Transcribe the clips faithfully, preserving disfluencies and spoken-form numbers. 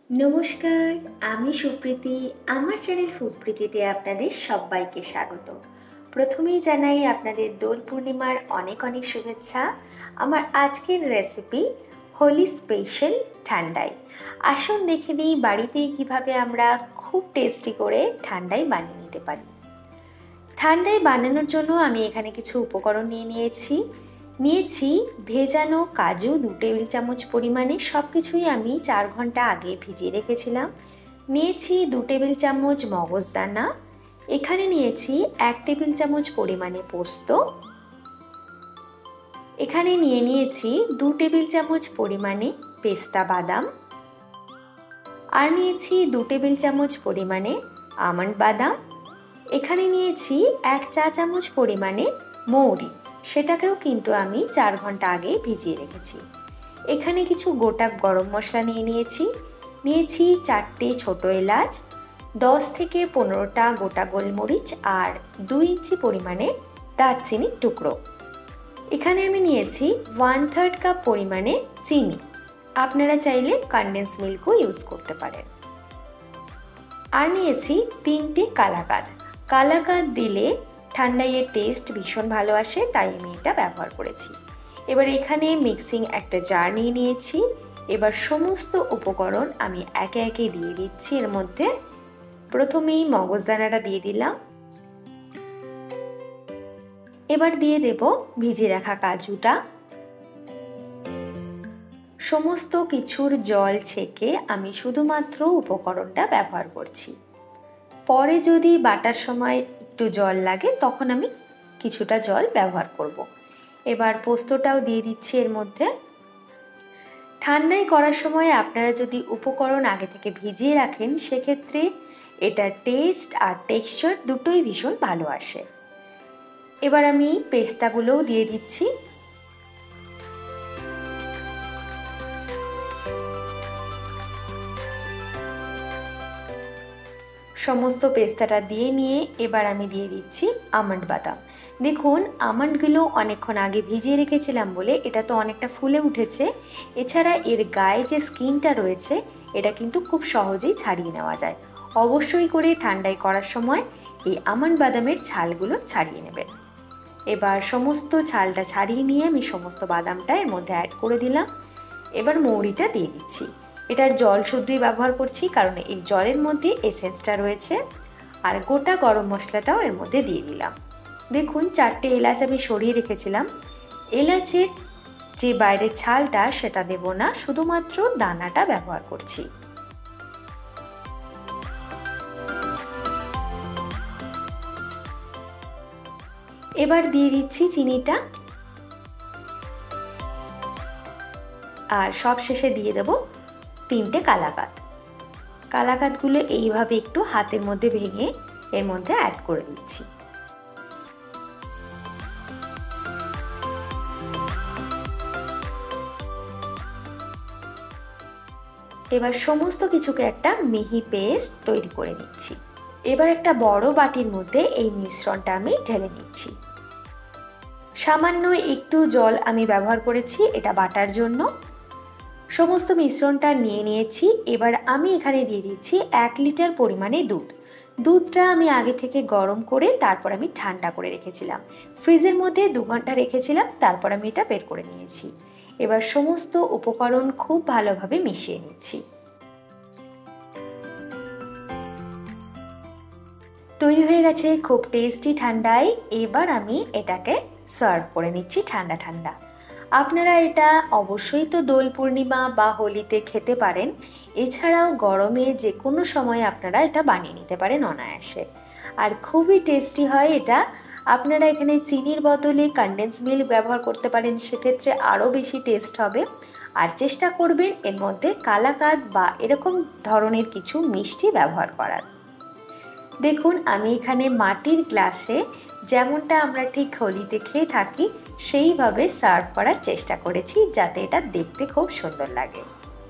নমস্কার, আমি সুপ্রীতি। আমার চ্যানেল ফুডপ্রীতিতে আপনাদের সবাইকে স্বাগত। প্রথমেই জানাই আপনাদের দোল পূর্ণিমার অনেক অনেক শুভেচ্ছা। আমার আজকের রেসিপি হোলি স্পেশাল ঠান্ডাই। আসুন দেখে নিই বাড়িতেই কীভাবে আমরা খুব টেস্টি করে ঠান্ডাই বানিয়ে নিতে পারি। ঠান্ডাই বানানোর জন্য আমি এখানে কিছু উপকরণ নিয়ে নিয়েছি। নিয়েছি ভেজানো কাজু দু টেবিল চামচ পরিমাণে, সব কিছুই আমি চার ঘন্টা আগে ভিজিয়ে রেখেছিলাম। নিয়েছি দু টেবিল চামচ মগজদানা। এখানে নিয়েছি এক টেবিল চামচ পরিমাণে পোস্ত। এখানে নিয়ে নিয়েছি দু টেবিল চামচ পরিমাণে পেস্তা বাদাম। আর নিয়েছি দু টেবিল চামচ পরিমাণে আমন্ড বাদাম। এখানে নিয়েছি এক চা চামচ পরিমাণে মৌরি, সেটাকেও কিন্তু আমি চার ঘন্টা আগে ভিজিয়ে রেখেছি। এখানে কিছু গোটা গরম মশলা নিয়ে নিয়েছি। নিয়েছি চারটে ছোট এলাচ, দশ থেকে পনেরোটা গোটা গোলমরিচ আর দুই ইঞ্চি পরিমাণে দারচিনির টুকরো। এখানে আমি নিয়েছি ওয়ান থার্ড কাপ পরিমাণে চিনি। আপনারা চাইলে কনডেন্স মিল্কও ইউজ করতে পারেন। আর নিয়েছি তিনটে কালাকাঁদ। কালাকাঁদ দিলে ঠান্ডাইয়ের টেস্ট ভীষণ ভালো আসে, তাই আমি এটা ব্যবহার করেছি। এবার এখানে মিক্সিং একটা জার নিয়ে নিয়েছি। এবার সমস্ত উপকরণ আমি একে একে দিয়ে দিচ্ছি এর মধ্যে। প্রথমেই মগজদানাটা দিয়ে দিলাম। এবার দিয়ে দেব ভিজিয়ে রাখা কাজুটা। সমস্ত কিছুর জল ছেঁকে আমি শুধুমাত্র উপকরণটা ব্যবহার করছি। পরে যদি বাটার সময় একটু জল লাগে তখন আমি কিছুটা জল ব্যবহার করব। এবার পোস্তটাও দিয়ে দিচ্ছি এর মধ্যে। ঠান্ডাই করার সময় আপনারা যদি উপকরণ আগে থেকে ভিজিয়ে রাখেন সেক্ষেত্রে এটার টেস্ট আর টেক্সচার দুটোই ভীষণ ভালো আসে। এবার আমি পেস্তাগুলোও দিয়ে দিচ্ছি। সমস্ত পেস্তাটা দিয়ে নিয়ে এবার আমি দিয়ে দিচ্ছি আমন্ড বাদাম। দেখুন আমন্ডগুলো অনেকক্ষণ আগে ভিজিয়ে রেখেছিলাম বলে এটা তো অনেকটা ফুলে উঠেছে। এছাড়া এর গায়ে যে স্কিনটা রয়েছে এটা কিন্তু খুব সহজেই ছাড়িয়ে নেওয়া যায়। অবশ্যই করে ঠান্ডায় করার সময় এই আমন্ড বাদামের ছালগুলো ছাড়িয়ে নেবেন। এবার সমস্ত ছালটা ছাড়িয়ে নিয়ে আমি সমস্ত বাদামটা এর মধ্যে অ্যাড করে দিলাম। এবার মৌরিটা দিয়ে দিচ্ছি। এটার জল শুদ্ধই ব্যবহার করছি কারণ এই জলের মধ্যে এসেন্সটা রয়েছে। আর গোটা গরম মশলাটাও এর মধ্যে দিয়ে দিলাম। দেখুন চারটে এলাচ আমি সরিয়ে রেখেছিলাম। এলাচের যে বাইরের ছালটা সেটা দেব না, শুধুমাত্র দানাটা ব্যবহার করছি। এবার দিয়ে দিচ্ছি চিনিটা। আর সব শেষে দিয়ে দেব তিনটে কালাকাঁদ। কালাকাঁদগুলো এইভাবে একটু হাতের মধ্যে ভেঙে এর মধ্যে অ্যাড করে দিচ্ছি। এবার সমস্ত কিছুকে একটা মিহি পেস্ট তৈরি করে নিচ্ছি। এবার একটা বড় বাটির মধ্যে এই মিশ্রণটা আমি ঢেলে নিচ্ছি। সামান্য একটু জল আমি ব্যবহার করেছি এটা বাটার জন্য। সমস্ত মিশ্রণটা নিয়ে নিয়েছি। এবার আমি এখানে দিয়ে দিচ্ছি এক লিটার পরিমাণে দুধ। দুধটা আমি আগে থেকে গরম করে তারপর আমি ঠান্ডা করে রেখেছিলাম। ফ্রিজের মধ্যে দু ঘন্টা রেখেছিলাম, তারপর আমি এটা বের করে নিয়েছি। এবার সমস্ত উপকরণ খুব ভালোভাবে মিশিয়ে নিচ্ছি। তৈরি হয়ে গেছে খুব টেস্টি ঠান্ডাই। এবার আমি এটাকে সার্ভ করে নিচ্ছি ঠান্ডা ঠান্ডা। আপনারা এটা অবশ্যই তো দোল পূর্ণিমা বা হোলিতে খেতে পারেন। এছাড়াও গরমে যে কোনো সময় আপনারা এটা বানিয়ে নিতে পারেন অনায়াসে। আর খুবই টেস্টি হয় এটা। আপনারা এখানে চিনির বদলে কনডেন্স মিল্ক ব্যবহার করতে পারেন, সেক্ষেত্রে আরও বেশি টেস্ট হবে। আর চেষ্টা করবেন এর মধ্যে কালাকাঁদ বা এরকম ধরনের কিছু মিষ্টি ব্যবহার করার। দেখুন আমি এখানে মাটির গ্লাসে যেমনটা আমরা ঠিক হোলিতে খেয়ে থাকি সেইভাবে সার্ভ করার চেষ্টা করেছি, যাতে এটা দেখতে খুব সুন্দর লাগে।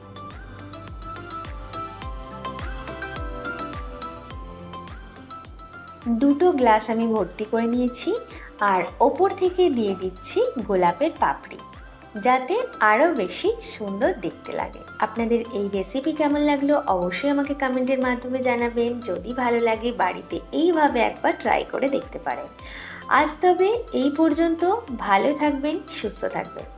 দুটো গ্লাস আমি ভর্তি করে নিয়েছি আর ওপর থেকে দিয়ে দিচ্ছি গোলাপের পাপড়ি। যাতে আরও বেশি সুন্দর দেখতে লাগে। আপনাদের এই রেসিপি কেমন লাগলো অবশ্যই আমাকে কমেন্টের মাধ্যমে জানাবেন। যদি ভালো লাগে বাড়িতে এইভাবে একবার ট্রাই করে দেখতে পারেন। আজ তবে এই পর্যন্ত, ভালো থাকবেন, সুস্থ থাকবেন।